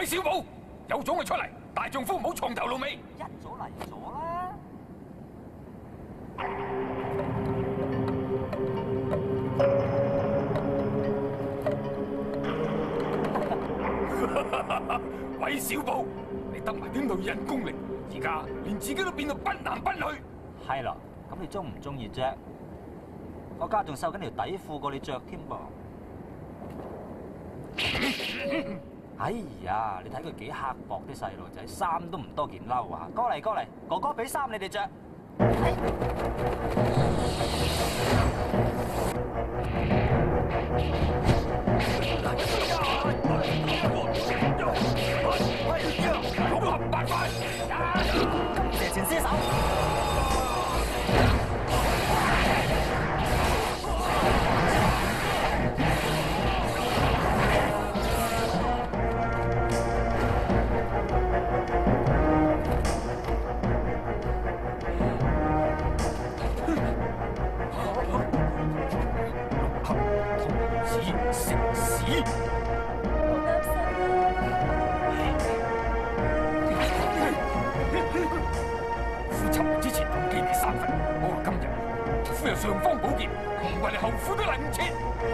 小寶，有種就出嚟，大丈夫唔好藏頭露尾。 一早嚟咗啦。 韋小寶，你得埋啲女人功力，而家連自己都變到不男不女。 係咯，咁你中唔中意啫？我家仲繡緊條底褲過你着添噃。哎呀，你睇佢幾刻薄啲細路仔，衫都唔多件褸啊！過嚟過嚟，哥哥俾衫你哋着。 六合八塊， 射前射手。尚方寶劍，唔為你後夫都嚟唔切。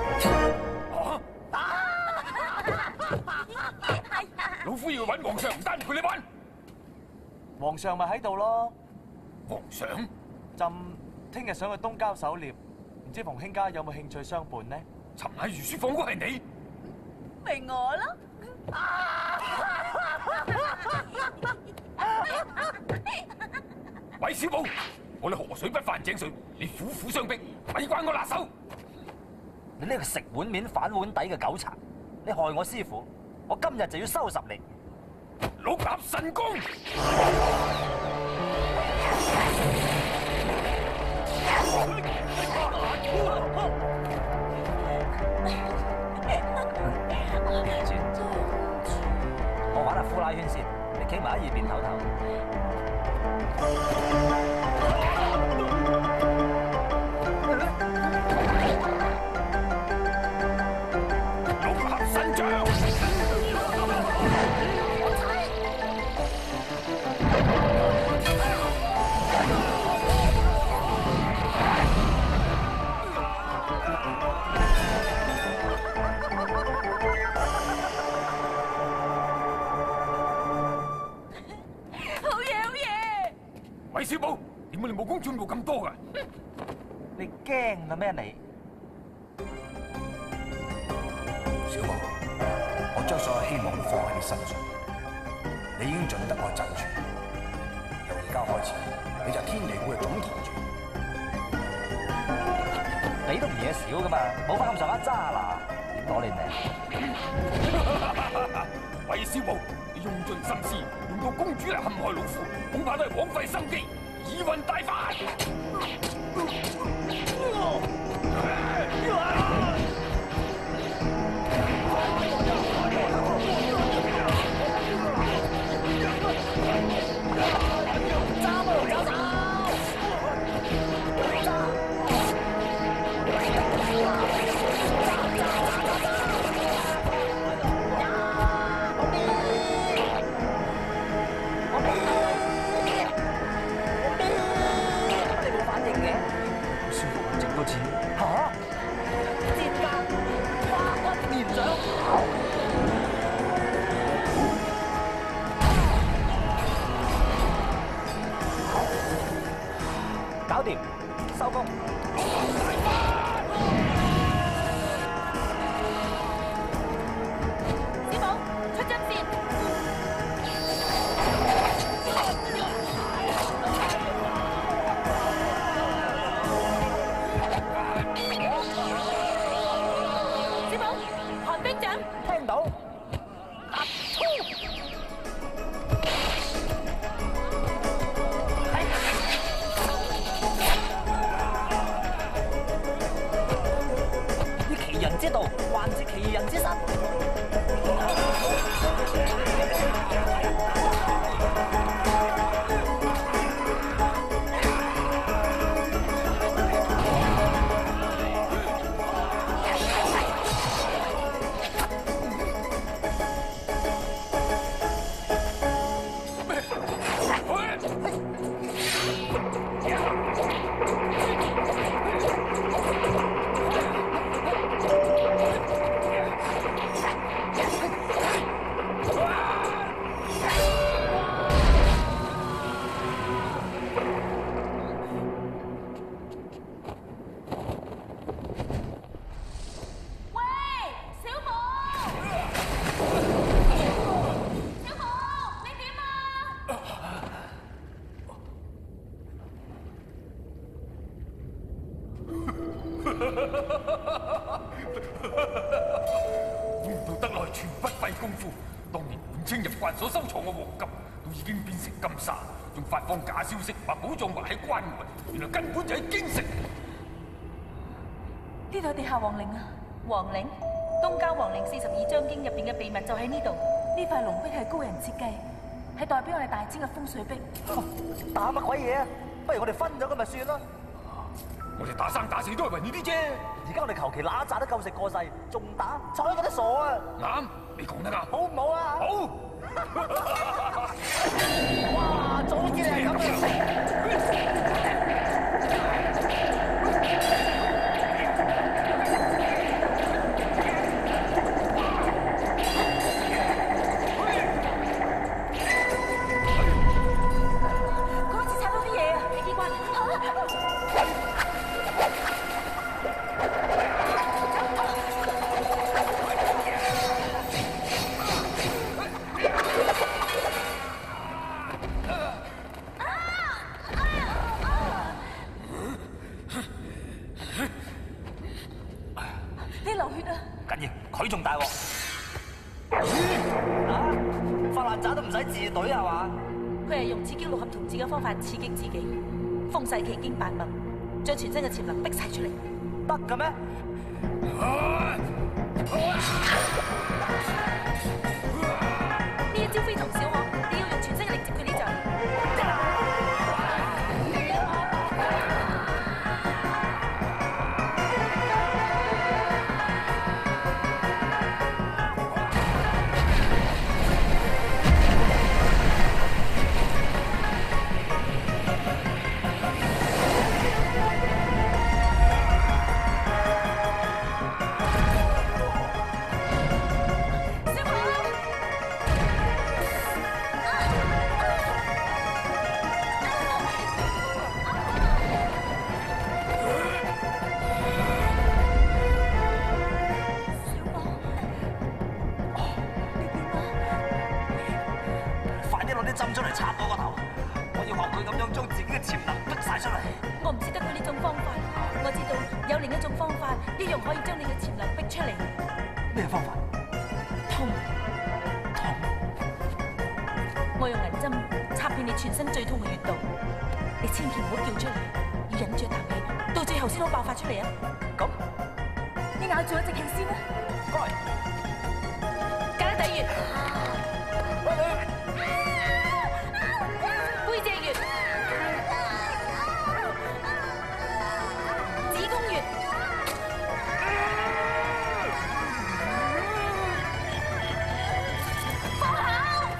老夫要揾皇上，唔單陪你玩。 皇上咪喺度咯。 皇上， 朕聽日想去東郊狩獵，唔知馮卿家有冇興趣相伴呢？ 尋晚御書房嗰係你， 咪我咯。 韋小寶。我哋河水不犯井水，你苦苦相逼，咪關我辣手！ 你呢個食碗面反碗底嘅狗賊，你害我師傅，我今日就要收拾你！ 六合神功！ 我玩下呼拉圈先，你企埋喺二邊唞唞。 韋小寶，點解你武功進步咁多㗎？ 你驚啦咩你？ 小寶，我將所有希望都放喺你身上，你已經盡得我真傳。由而家開始，你就天地會嘅總堂主。 你都唔嘢少噶嘛，冇翻咁上下渣啦，點攞你命？ 韋小寶，你用盡心思，用到公主嚟陷害老夫，恐怕都係枉費生機，以運大法。 搞掂，收工。 師母，出針線。師母，寒冰掌。 聽到。 清入關所收藏嘅黃金都已經變成金沙，仲發放假消息話寶藏埋喺關外，原來根本就喺京城。 呢度係地下皇陵啊！皇陵，東郊皇陵42章經入邊嘅秘密就喺呢度。呢塊龍壁係高人設計，係代表我哋大清嘅風水壁。 打乜鬼嘢啊？不如我哋分咗咁咪算咯。 我哋打生打死都係為呢啲啫。 而家我哋求其揦一紮都夠食過世，仲打，睬嗰啲傻啊！ 啱，你講得啱。 好唔好啊？ 好。 哇！早知係咁啊！佢仲大鑊啊！發爛渣都唔使自隊係嘛？ 佢係用刺激六合同子嘅方法刺激自己，風勢奇經八脈，將全身嘅潛能逼晒出嚟， 得嘅咩？ 呢一招非同小可，你要用全身嘅力接佢呢掌。 針出嚟插我個頭，我要學佢咁樣將自己嘅潛能逼晒出嚟。 我唔識得佢呢種方法，我知道有另一種方法，一樣可以將你嘅潛能逼出嚟。 咩方法？ 痛。 痛。 我用銀針插遍你全身最痛嘅穴道，你千祈唔好叫出嚟，要忍住啖氣，到最後先好爆發出嚟啊！ 咁， 你咬住我隻氣先啦。 該。 胳底穴。背脊穴、子宮穴、放口。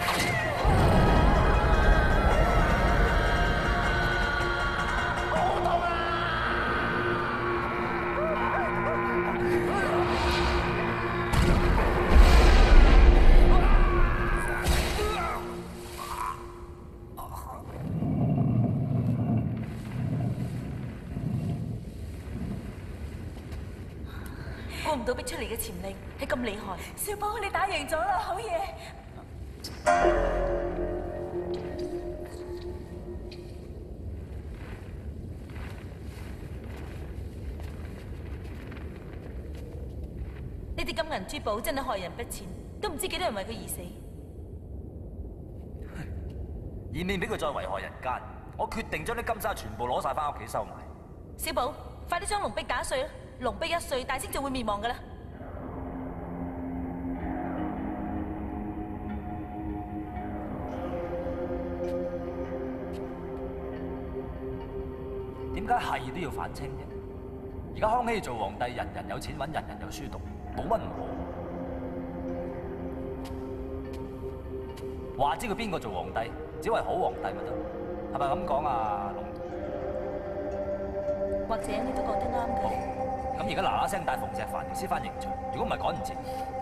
好痛啊！估唔到逼出嚟嘅潛力係咁厲害，小寶你打贏咗啦，好嘢！呢啲金銀珠寶真係害人不淺，都唔知幾多人為佢而死。 以免俾佢再危害人間，我決定將啲金沙全部攞晒翻屋企收埋。 小寶，快啲將龍壁打碎啦！龍壁一碎，大清就會滅亡噶啦！ 點解係都要反清嘅？而家康熙做皇帝，人人有錢揾，人人有書讀，冇乜唔好。話知佢邊個做皇帝，只為好皇帝咪得？係咪咁講啊，龍？ 或者你都覺得啱嘅。 咁而家嗱嗱聲帶馮石帆條屍翻刑場，如果唔係趕唔切。